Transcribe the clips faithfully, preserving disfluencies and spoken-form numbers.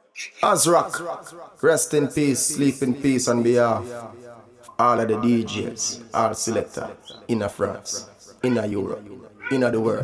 Azrock, rest in peace, sleep in peace on behalf of all of the D Js, all selectors, in France, in Europe, in the world.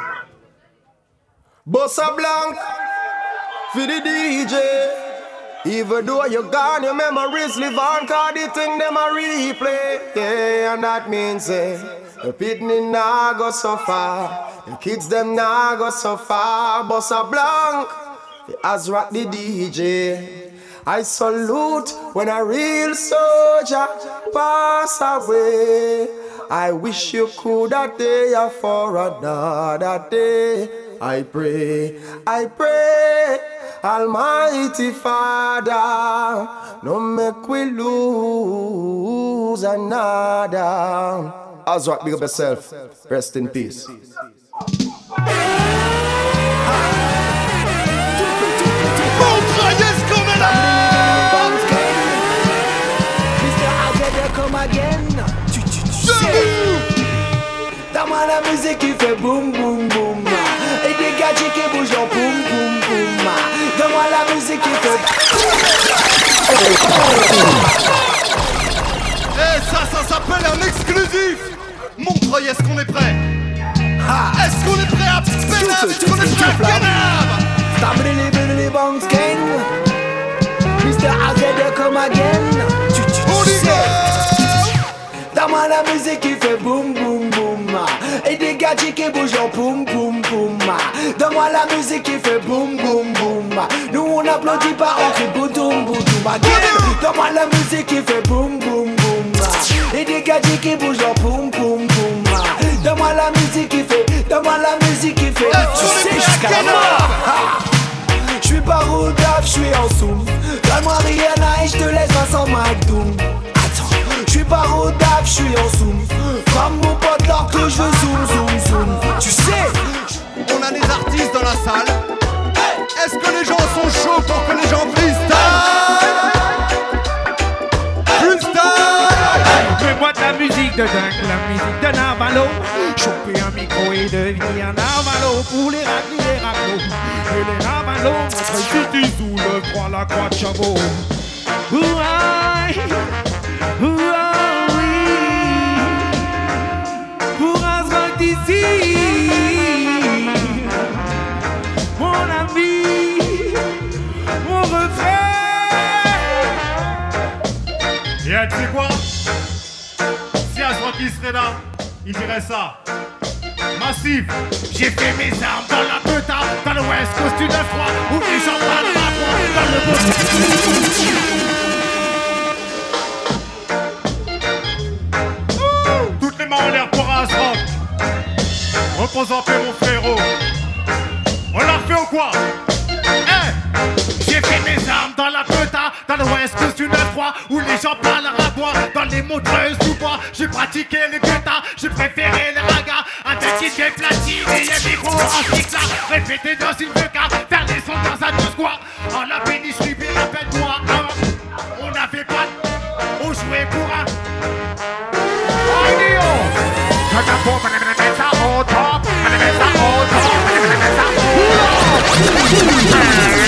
Bossa Blanc, for the D J. Even though you're gone, your memories live on, cause the thing them a replay. Yeah, and that means eh, the pitney nah go so far, the kids them nah go so far. Bossa Blanc, the Azrock the D J. I salute when a real soldier pass away. I wish you could have day for another day. I pray, I pray, Almighty Father, no make we lose another. Azrock, big up yourself. Rest in peace. Dans-moi la musique qui fait boum boum boum, et des gadgets qui bougent en boum boum boum. Donne-moi la musique qui fait. Eh ça, ça s'appelle un exclusif. Montreuil, est-ce qu'on est prêt? Est-ce qu'on est prêt à Pénab? Est-ce qu'on est prêt à Pénab? Stabili bili bongs gang, mister A Z come again. On y va. Donne-moi la musique qui fait boum boum boum, et des gadgets qui bougent en boum boum boum. Donne-moi la musique qui fait boum boum boum. Nous on applaudit pas, on crie boudoum boudoum again. Donne-moi la musique qui fait boum boum boum, et des gadgets qui bougent en boum boum boum. Donne-moi la musique qui fait, donne-moi la musique qui fait. Tu sais jusqu'à la mort. J'suis pas Rodaf, j'suis en zoom. Donne-moi Rihanna et j'te laisse Vincent McDoom. J'suis pas Rodaf, j'suis en zoom. Comme mon pote l'or que je veux zoom zoom zoom. Tu sais, on a des artistes dans la salle. Est-ce que les gens sont chauds pour que les gens freestyle? Freestyle. Mets-moi de la musique de dingue, la musique de Navalo. Choper un micro et devenir Navalo. Pour les raclis, les raclos et les Navalo. Montre le sous le croix, la croix de Chabot. Ouaille, ouaille, oui. Pour Azrock d'ici, mon ami, mon refrain. Et tu sais quoi? Si Azrock il serait là, il dirait ça. Massif, j'ai fait mes armes dans la peta, dans le West Coast du neuf trois, où les gens parlent pas froid, dans le beau. Toutes les mains en l'air pour Azrock. Repose en paix mon frérot. On l'a refait ou quoi? Eh, j'ai fait mes armes dans la peta, dans le West Coast du neuf trois, où les gens parlent à bois, dans les montreuses sous bois. J'ai pratiqué les guetas, j'ai préféré les ragas, avec qui j'ai platine et les micros en cycla. Répéter dans une cas, faire des sons dans un deux squat. En la péninsule, rappelle-moi, on n'avait pas, on jouait pour un. Oh, Nio! Je t'apprends, on va mettre ça au top, on va mettre ça au top, on va mettre ça au top.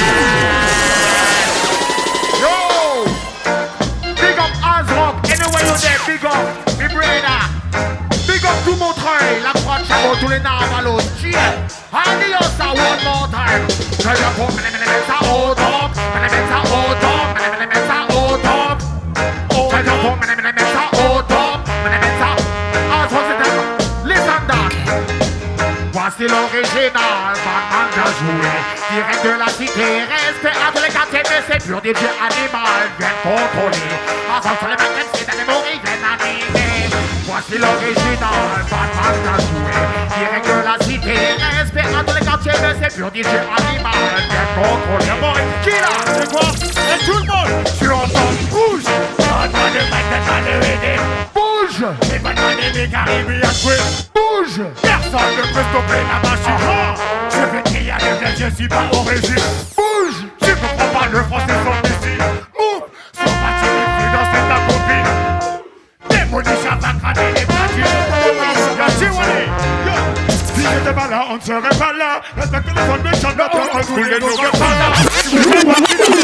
Yo! Big up Azrock, anyway you're there, big up, big brainer. Big up to Montreuil, la croix de Chabot, tous les Navalos. Cheers! Adios, ça one more time. Je t'apprends, on va mettre ça au top, on va mettre ça au top, on va mettre ça au top. Je t'apprends, on va mettre ça au top, on va mettre ça. Azrock, c'est les standards. Voici l'original, Batman de jouer. Direct de la cité, respect à tous les quartiers, mais c'est pur D J animal, viens contrôler. Azrock sur les maquettes, c'est des mémories, viens animer. Voici l'original, Batman de jouer. Direct de la cité, respect à tous les quartiers, mais c'est pur D J animal, viens contrôler. Bon, qui là? C'est quoi? Et tout le monde, tu entends, bouge. Batman de Batman de aider. Bouge! Et Batman de mes Caribbean Queen. Bouge! Personne ne peut stopper la machine. Ah, je vais crier avec les yeux si pas au régime. Bouge! Tu comprends pas le français sans ici. Move! Son bâti les filles dans cette ta copine. Démolition va cramer les platines. Y'a Tiwani! Yo! Si j'étais pas là, on ne serait pas là. Respecte les bonnes méchants, notre on voulait nous reprendre.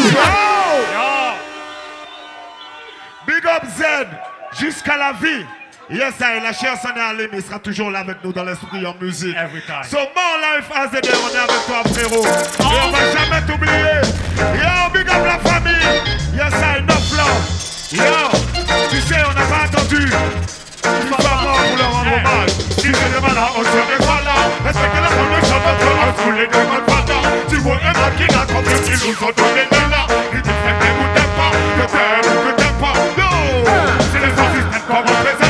jusqu'à la vie. Yes, I, la chère Sonia Alim, il sera toujours là avec nous dans l'esprit en musique. Every time. So, more life A Z D, on est avec toi, frérot. Et on va jamais t'oublier. Yo, big up la famille. Yes, I, enough love. Yo, tu sais, on n'a pas attendu. Il va mort pour leur rendre hommage. Si je demande à on serait pas là. Respectez la connexion de notre house, tous les deux bonnes patas. Tu vois un mec qui n'a compris qu'ils nous ont donné de là. Ils disent que t'aimes ou t'aimes pas, que t'aimes ou que t'aimes pas. Yo, c'est les assistants qu'on représente.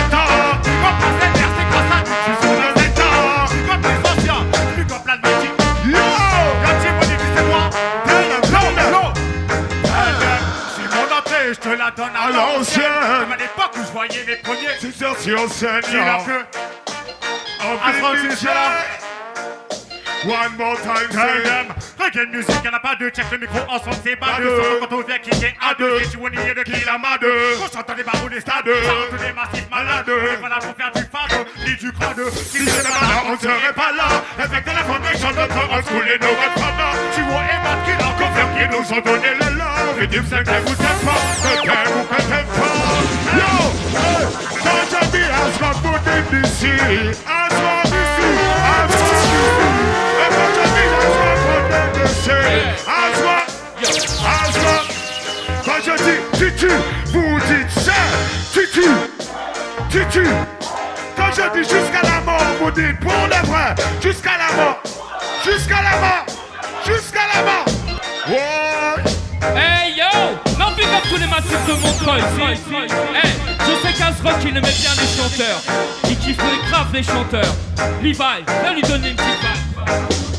Je te la donne à l'ancienne. À l'époque où je voyais les premiers. C'est sûr, si on scène. Tu l'as que. Afro, tu là. One more time, tell them. Reggae music, y'en a pas deux. Check le micro ensemble, c'est pas deux. Sans quand on vient qui est à deux. Et tu vois nier de qui la ma deux. On chante des barreaux des stades. Ça rentre des massifs malades. On est pas là pour faire du fado, ni du crade. Si c'était pas là, on serait pas là. Respectez la fondation de notre old school et nos godfathers. Tu vois Emma qui l'a confirmé, qui nous ont donné le love. Et dis-moi que t'aimes ou t'aimes pas, que t'aimes ou que t'aimes pas. Yo, quand j'ai dit Asrock pour t'aimer d'ici, Asrock d'ici, Asrock d'ici. Et quand j'ai dit Asrock pour t'aimer d'ici, Asrock, Asrock. Quand je dis Titu, vous dites c'est Titu, Titu. Quand je dis jusqu'à la mort, vous dites pour de vrai, jusqu'à la mort, jusqu'à la mort, jusqu'à la mort. Ouais. Hey yo! Non, big up tous les massifs de Montreuil. Hey, je sais qu'Asrock il aimait bien les chanteurs. Il kiffait grave les chanteurs. Levi, viens lui donner une petite balle.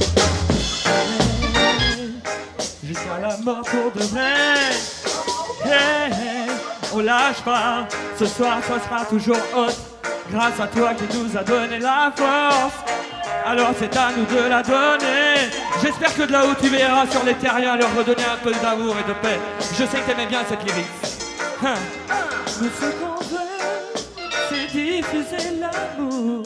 Jusqu'à la mort pour de vrai. Hey, hey, on lâche pas. Ce soir, ça sera toujours haute. Grâce à toi qui nous a donné la force. Alors c'est à nous de la donner. J'espère que de là où tu verras sur les terriens leur redonner un peu d'amour et de paix. Je sais que t'aimais bien cette lyrique. Hein. Mais ce qu'on veut, c'est diffuser l'amour.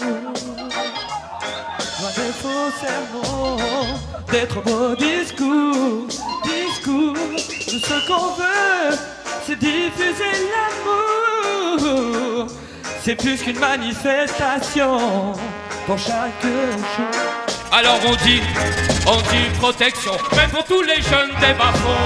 Loin des faux sermons, d'être beaux discours, discours. Mais ce qu'on veut, c'est diffuser l'amour. C'est plus qu'une manifestation. Pour chaque chose. Alors on dit, on dit protection, même pour tous les jeunes des bas-fonds.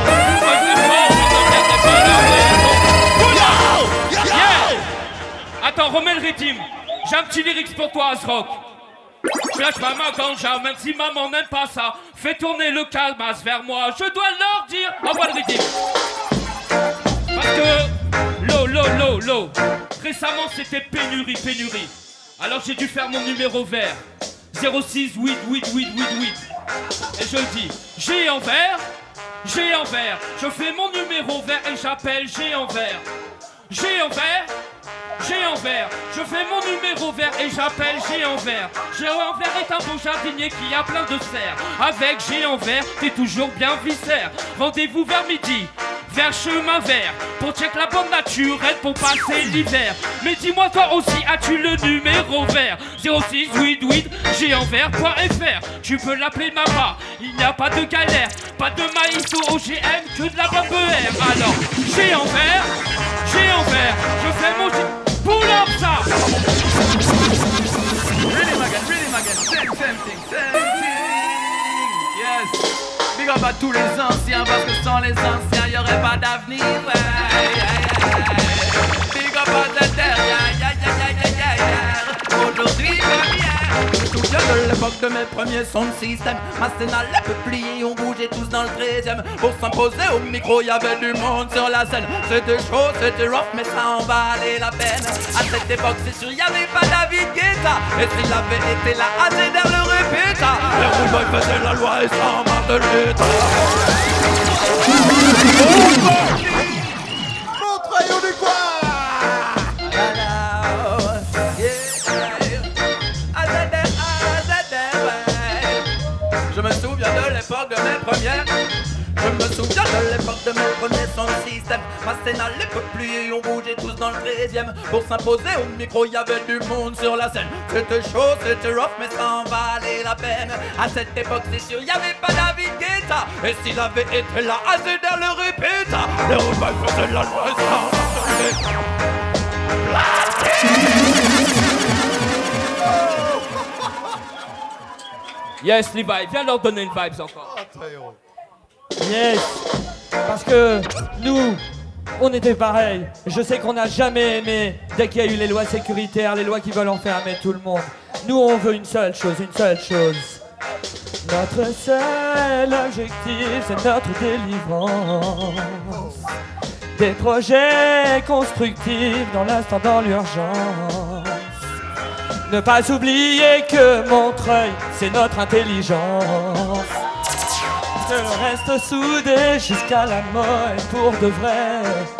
Yeah. Attends, remets le rythme. J'ai un petit lyrics pour toi, Asrock. Je lâche pas ma ganja, même si maman n'aime pas ça. Fais tourner le calmas vers moi, je dois leur dire. Envoie le rythme. Parce que, l'eau, l'eau, l'eau, l'eau. Récemment c'était pénurie, pénurie. Alors j'ai dû faire mon numéro vert. zéro six huit huit huit huit huit. Et je dis G en vert, G en vert. Je fais mon numéro vert et j'appelle G en vert. G en vert, G en vert. Je fais mon numéro vert et j'appelle G en vert. G en vert est un beau jardinier qui a plein de serres. Avec G en vert, t'es toujours bien viscère. Rendez-vous vers midi. Vers chemin vert, pour check la bonne naturelle pour passer l'hiver. Mais dis-moi toi aussi, as-tu le numéro vert? Zéro six huit huit G en vert point F R. Tu peux l'appeler maman, il n'y a pas de galère. Pas de maïs au O G M, que de la bombe R. Alors, G en vert, G en vert. Je fais mon G... Pull up ça. Really Magan, really Magan, same, same thing, same thing. Yes. Big up à tous les anciens, parce que sans les anciens, y aurait pas d'avenir. Ouais, yeah, yeah. Big up à cette terre, yeah, yeah, yeah, yeah, yeah. Aujourd'hui comme hier. Je me souviens de l'époque de mes premiers sons de système. Ma scène à les peupliers, on bougeait tous dans le treizième. Pour s'imposer au micro, y avait du monde sur la scène. C'était chaud, c'était rough, mais ça en valait la peine. À cette époque, c'est sûr, y avait pas David Guetta. Et s'il avait été là, A Z D le répéta. Les rude boys faisaient la loi et sans marre de l'État. Montreuil, on est quoi? Je me souviens de l'époque de mes premières. Je me souviens de l'époque de mes premiers sons de système. Ma scène à l'époque pliée, on bougeait tous dans le treizième. Pour s'imposer au micro, y avait du monde sur la scène. C'était chaud, c'était rough, mais ça en valait la peine. À cette époque, c'est sûr, y avait pas David Guetta. Et s'il avait été là, A Z D le répéta. Les rude boys faisaient la loi et ça en Yes, Levi, viens leur donner une vibes encore. Yes. Parce que nous, on était pareil. Je sais qu'on n'a jamais aimé, dès qu'il y a eu les lois sécuritaires, les lois qui veulent enfermer tout le monde. Nous, on veut une seule chose, une seule chose. Notre seul objectif, c'est notre délivrance. Des projets constructifs dans l'instant, dans l'urgence. Ne pas oublier que Montreuil, c'est notre intelligence. Que l'on reste soudés jusqu'à la mort et pour de vrai.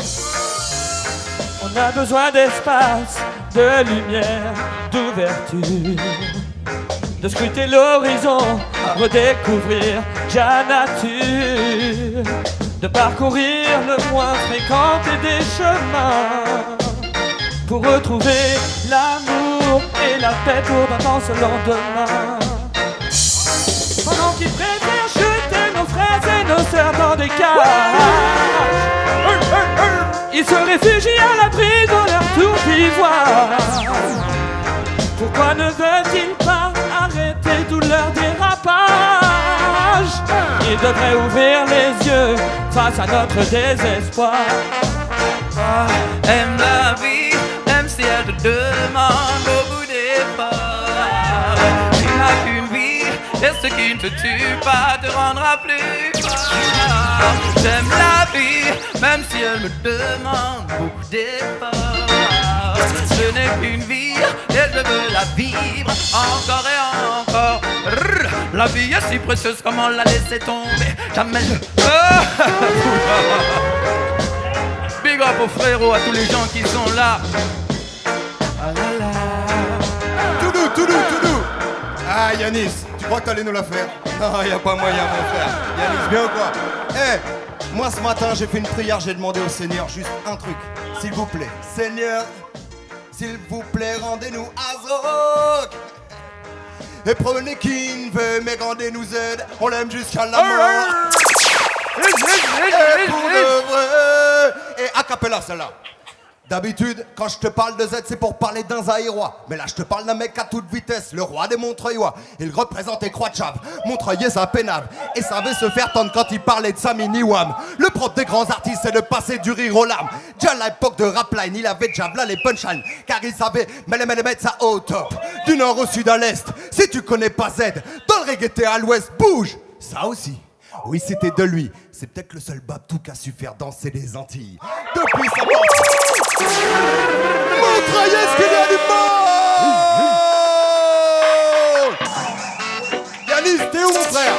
On a besoin d'espace, de lumière, d'ouverture. De scruter l'horizon, redécouvrir la nature. De parcourir le moins fréquenté des chemins. Pour retrouver l'amour et la paix pour d'un temps ce lendemain. Pendant qu'ils préfèrent jeter nos frères et nos sœurs dans des cages, ils se réfugient à l'abri dans leur tour d'ivoire. Pourquoi ne veulent-ils pas arrêter tout leur dérapage? Ils devraient ouvrir les yeux face à notre désespoir. Ah, aime la vie, même si elle te demande beaucoup d'efforts. Tu n'as qu'une vie, et ce qui ne te tue pas te rendra plus fort. J'aime la vie, même si elle me demande beaucoup d'efforts. Ce n'est qu'une vie, et je veux la vivre encore et encore. Rrr, la vie est si précieuse, comment la laisser tomber? Jamais je... Big up aux frérots, à tous les gens qui sont là. Ah là là. Tout doux, tout doux, tout doux. Ah Yanis, tu crois que t'allais nous la faire? Non, y a pas moyen mon frère. Yanis, bien ou quoi? Eh, moi ce matin j'ai fait une prière, j'ai demandé au Seigneur juste un truc. S'il vous plaît, Seigneur, s'il vous plaît, rendez-nous Azrock. Et prenez Kinve, mais rendez-nous Z, on l'aime jusqu'à la mort. Et pour de vrai. Et a cappella celle-là. D'habitude, quand je te parle de Z, c'est pour parler d'un Zaïrois. Mais là, je te parle d'un mec à toute vitesse, le roi des Montreuillois. Il représentait Croix-de-Chave, Montreuil est impénable. Et savait se faire tendre quand il parlait de Sami Niwam. Le propre des grands artistes, c'est de passer du rire aux larmes. Déjà à l'époque de Rapline, il avait déjà là les punchlines. Car il savait mêler, mêler, mettre ça au top. Du nord au sud à l'est. Si tu connais pas Z, dans le reggae t'es à l'ouest, bouge. Ça aussi. Oui, c'était de lui. C'est peut-être le seul babtou qui a su faire danser les Antilles. Depuis sa mort. Montreuil, est-ce qu'il y a du monde? Yanis, t'es où mon frère?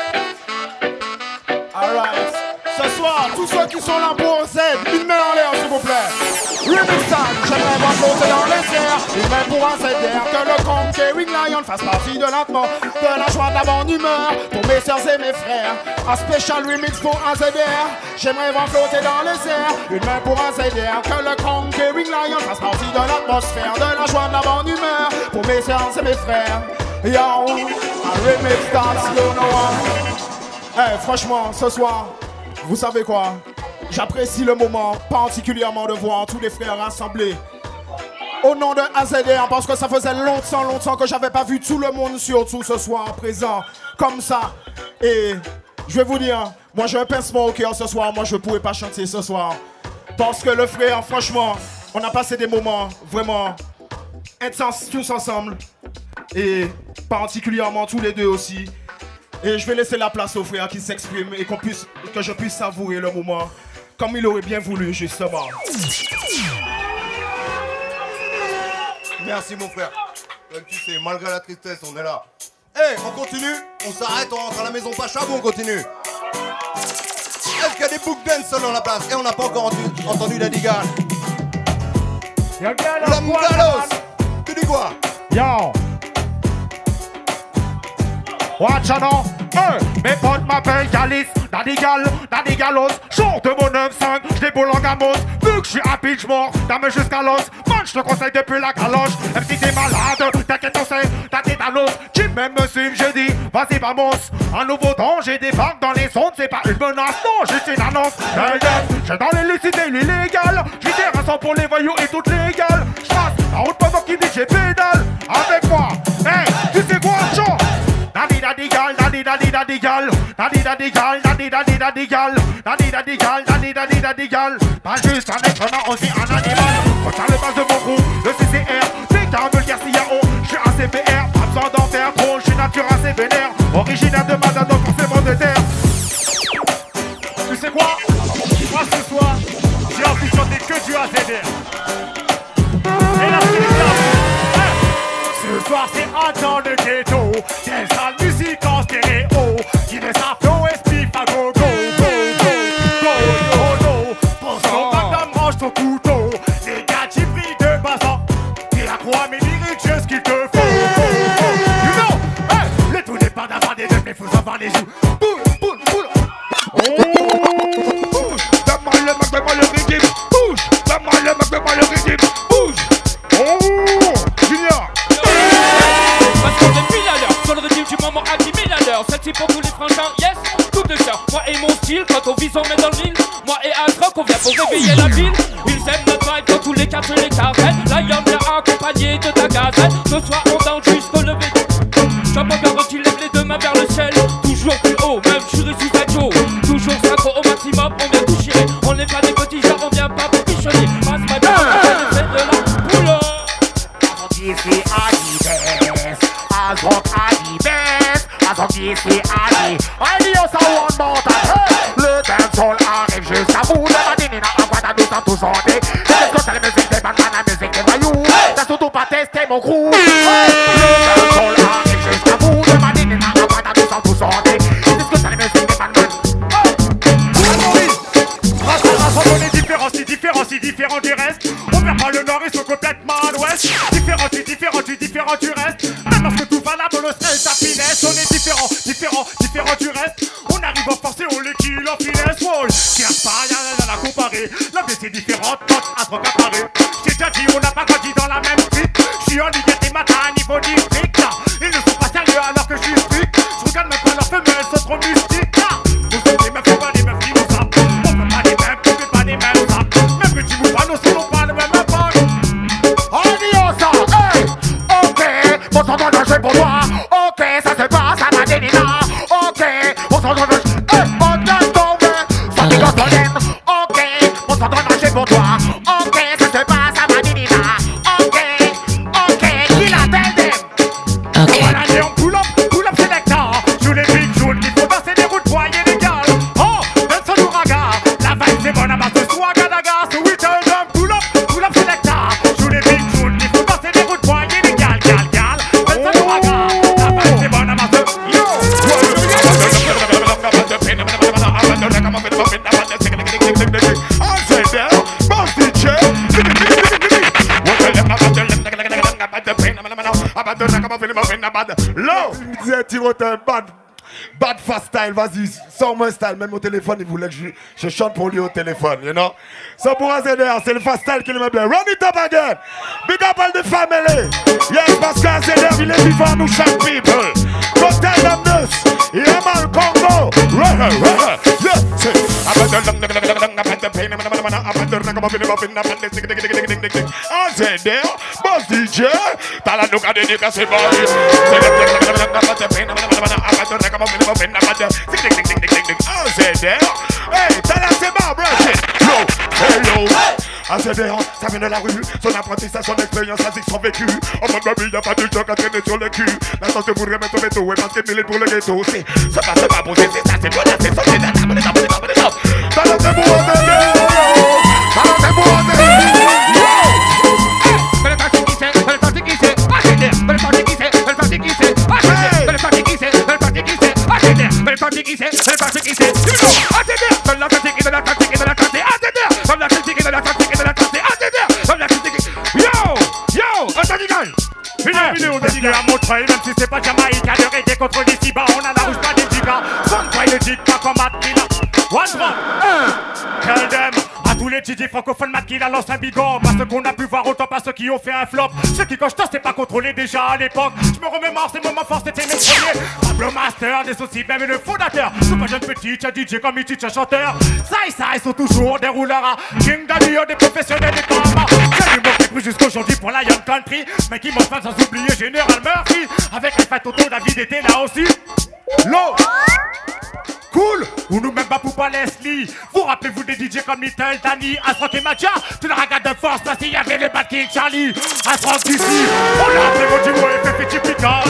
Alright. Ce soir, tous ceux qui sont là pour Z, une main en l'air s'il vous plaît. Remix time, j'aimerais voir flotter dans les airs. Une main pour un Z R, que le Conquering Lion fasse partie de l'atmosphère, de la joie, de la bonne humeur, pour mes sœurs et mes frères. Un special remix pour un Z R, j'aimerais voir flotter dans les airs. Une main pour un Z R, que le Conquering Lion fasse partie de l'atmosphère, de la joie, de la bonne humeur, pour mes sœurs et mes frères. Yo, un remix dance, you know what? Hey, franchement, ce soir, vous savez quoi? J'apprécie le moment, particulièrement de voir tous les frères rassemblés au nom de A Z R, parce que ça faisait longtemps, longtemps que j'avais pas vu tout le monde, surtout ce soir présent, comme ça. Et je vais vous dire, moi j'ai un pincement au cœur ce soir, moi je pourrais pas chanter ce soir. Parce que le frère, franchement, on a passé des moments vraiment intenses tous ensemble. Et particulièrement tous les deux aussi. Et je vais laisser la place aux frères qui s'expriment et qu'on puisse, que je puisse savourer le moment comme il aurait bien voulu, justement. Merci mon frère. Comme tu sais, malgré la tristesse, on est là. Eh, hey, on continue? On s'arrête, on rentre à la maison Pacha ou on continue? Est-ce qu'il y a des book dance dans la place? Et on n'a pas encore entendu, entendu la Digal. La Mgalos. Tu dis quoi? Yo. Watch out, euh, mes potes m'appellent Galis, Dadigal, Dadigalos, jour de mon neuf cinq, j'déboule en gamos, vu que j'suis à pitch mort, dame jusqu'à l'os, man j'te conseille depuis la caloche, même si t'es malade, t'inquiète on sait, t'as tétanos, qui même me suit, je dis, vas-y vamos, un nouveau danger débarque dans les ondes, c'est pas une menace, non, juste une annonce, j'ai dans l'illicité, l'illégal, j'y tire un sang pour les voyous et toutes légales. J'passe la route pendant qu'il dit j'ai pédale. Avec moi, hey, tu sais quoi, chant? Daddy daddy gal, daddy daddy daddy gal, daddy daddy gal, daddy daddy daddy gal, daddy daddy gal, daddy daddy daddy gal. Pas juste un être humain, aussi un animal. Retiens le base de mon crew, le C C R. Dès que t'as un vulgaire C I A O, j'suis un C P R. Pas besoin d'en faire trop, j'suis nature assez vénère. Originaire de Madame, donc forcément de terre. Tu sais quoi? Moi ce soir, j'ai envie de chanter que du A Z R. Et la ce soir c'est un dans le ghetto, des salles musique en stéréo, qui met sa flow et spiff à go go go go go go go. Pour son magnum range ton couteau, les gars qui prient de basant, et la croix mes lyriques juste qu'il te faut. You know, hey, le tout n'est pas d'avoir des deux, mais faut avoir les joues. Boule, boule, boule. Bouge, donne-moi le mac, donne-moi le rythme. Bouge, donne-moi le mac, donne-moi le rythme. Bouge. Oh, Junior. Parce qu'on est mille à l'heure, sur le régime du moment à dix mille à l'heure. Celle-ci pour tous les frangins, yes, coupe de cœur. Moi et mon style, quand on vise on met dans le mille. Moi et Asrock, on vient pour réveiller la ville. Ils aiment notre vibe dans tous les quartiers, les carrés. Là y'en vient accompagné de ta gazelle. Ce soir on danse jusqu'au lever. J'en peux bien quand il lève les deux mains vers le ciel. Toujours plus haut, même juré sous aggro. Toujours synchro au maximum, on vient tout chier. On n'est pas des petits gens, on vient pas pour pichonner. Passe ma bien, on fait de la boule. Ici Adidas, Azrock Adidas, Azrock ici Adi, Adios à one more time. Le dancehall arrive jusqu'à vous, de la dinina, en quoi t'as nous en tout chanté. C'est ce que c'est la musique des bandes, la musique des voyous. T'as surtout pas testé mon crew. Le dancehall arrive jusqu'à vous, de la dinina, en quoi t'as nous en tout chanté. C'est ce que c'est la musique des bandes. On est différents, si différents, si différents du reste. On perd pas le nord, ils sont complètement à l'ouest. Différents, tu différents, tu différents du reste. Même parce que tout va là dans le stress, ta finesse. On est différents, différents, différents du reste. On arrive en force et on les kill en finesse. Wall, cherche pas, y'a rien à comparer. La vie c'est différente, quand à se recaparer. J'ai déjà dit, on n'a pas grandi dans la même street. J'suis en ligue des matins à niveau district. Ils ne sont pas sérieux alors que j'suis strict. J'regarde même pas leurs femelles, sont trop mystiques. Vous êtes des meufs, pas des meufs qui nous sapent. On fait pas les mêmes, on fait pas les mêmes sapes. Même que tu vous pas, nous sommes pas le même impact. Adios, hey, ok, on s'entend de jeu pour toi. Ok, ça se passe à ma dénina. Ok, on s'entend de jeu, hey, on vient tomber. Ça qui gosse laine. Ok, on s'entend de jeu pour toi. Ok, ça se passe à ma dénina. Ok, ok, il appelle des. Voilà, on pull up, pull up selector. Joue les big joues, il faut danser des routes voyez les gars. Oh, donne son ouragan. La vibe c'est bonne à base de swag à la gare. So we tell them pull up, pull up selector. Joue les big joues, il faut danser des routes voyez les gars, gal, gal. Donne son ouragan. La vibe c'est bonne à base de yo. Low, il me disait Timothée, bad, bad fast style, vas-y, sors-moi un style. Même au téléphone, il voulait que je, je chante pour lui au téléphone, you know. Ça pour A Z R, c'est le fast style qu'il aime bien. Run it up again. Big up all the family. Yes, parce qu'A Z R, il est vivant, nous chaque people. Go tell them this. Yeah, man, Congo. Right, right, yeah, c'est. A Z R, boss D J. T'as la nuque à dédicacer, c'est bon. Hey, t'as la c'est bon, bro. Hello. A Z R, ça vient de la rue. Son apprentissage, son expérience, ainsi que son vécu. En mode baby, y'a pas de joke à traîner sur le cul. La chance de vous remettre au métaux et parce qu'il mille pour le ghetto. C'est ça, c'est pas posé, c'est ça, c'est bon, c'est ça, c'est ça, c'est ça, c'est ça, c'est ça. T'as la c'est bon, A Z R. T'as la c'est bon, A Z R. Belle partie qui c'est, belle partie qui c'est, A Z R. Belle partie qui c'est, belle partie qui c'est, A Z R. Belle partie qui c'est, belle partie qui c'est, A Z R. Belle partie qui c'est, belle partie qui c'est, A Z R. Donne la critique et de la critique et de la critique, A Z R. Donne la critique et de la critique et de la critique, A Z R. Donne la critique. Yo, yo, un tadigal. Une vidéo destinée à montrer, même si c'est pas Jamaïcain de reggae contre les Ciba, on a la rouge pas des gigas. Son toi le jig pas comme Attila. One drop, un. Tell them, A Z tous les D J francophones mat qui la lancent un bigot. Pas ceux qu'on a pu voir, autant pas ceux qui ont fait un flop. Ceux qui cochent c'est pas contrôlé déjà à l'époque. Je me remémore ces moments forts, c'était mes premiers. Pablo Master, des aussi même le fondateur. C'est pas jeune petit, un D J comme il un chanteur. Ça et ça, ils sont toujours des rouleurs à King Daddy, des professionnels des combats. J'ai du mot plus jusqu'aujourd'hui pour Lion Country. Mais qui monte pas sans oublier Général Murphy. Avec les fêtes auto, David était là aussi. L'eau cool, ou nous même pas pour pas Leslie. Vous rappelez-vous des D J comme Little Danny, Asrock et Macha? Tu le regardes de force parce qu'il y avait les Bad King Charlie. Asrock d'ici, on l'a appelé mon Jimo et Fefe Typical.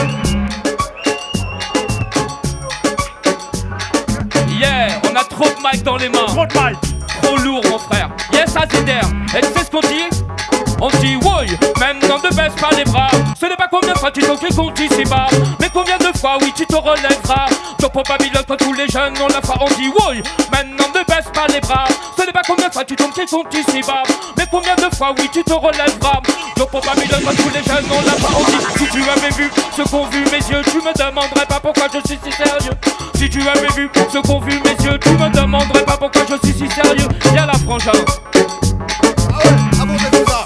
Yeah, on a trop de mic dans les mains. Trop de mic. Trop lourd mon frère. Yes, Azider. Et tu sais ce qu'on dit? On dit oui, maintenant ne baisse pas les bras. Ce n'est pas combien de fois tu t'en qui compte ici bas, mais combien de fois oui tu te relèveras. Donc pour Babylone quand tous les jeunes ont la foi, on dit oui, maintenant ne baisse pas les bras. Ce n'est pas combien de fois tu tombes qui compte ici bas, mais combien de fois oui tu te relèveras. Donc pour Babylone quand tous les jeunes ont la foi, on dit si tu avais vu ce qu'ont vu mes yeux, tu me demanderais pas pourquoi je suis si sérieux. Si tu avais vu ce qu'ont vu mes yeux, tu me demanderais pas pourquoi je suis si sérieux. Y'a la frangin. Ah ouais, ah bon c'est tout ça.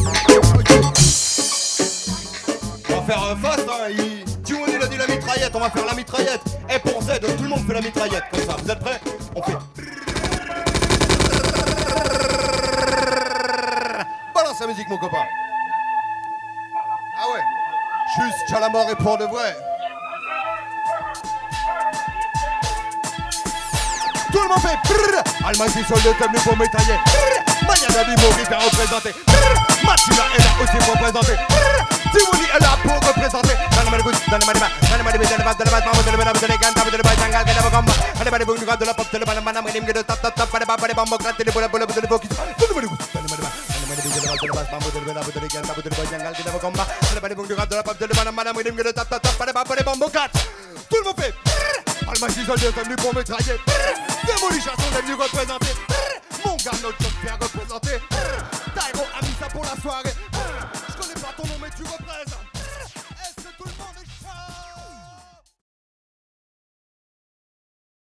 On va faire euh, fast, hein, il... Tune il a dit la mitraillette, on va faire la mitraillette. Et pour Z, tout le monde fait la mitraillette, comme ça, vous êtes prêts? On fait... Balance la musique mon copain. Ah ouais, juste tcha la mort et pour de vrai. Tout le monde fait brrr. Almighty Soldier est venu pour mitrailler. Maniana Dimo qui t'a représenté. Matula est là aussi pour présenter. Timouni est là pour représenter. Dans le goût, dans le manima, dans le manima, dans le manima, dans le manima, dans le manima, dans le manima, dans le manima, dans le manima, dans le manima, dans le manima, dans le pop, dans le manima, dans le manima, dans le tap tap tap, dans le manima, dans le manima, dans le manima, dans le manima, dans le manima, dans le manima, dans le manima, tout le monde fait Almighty Soldier est venu pour mitrailler. Démoli chanson est venu représenter. Mon gars notre job faire représenter. Tyro a mis ça pour la soirée. Je connais pas ton nom mais tu représentes.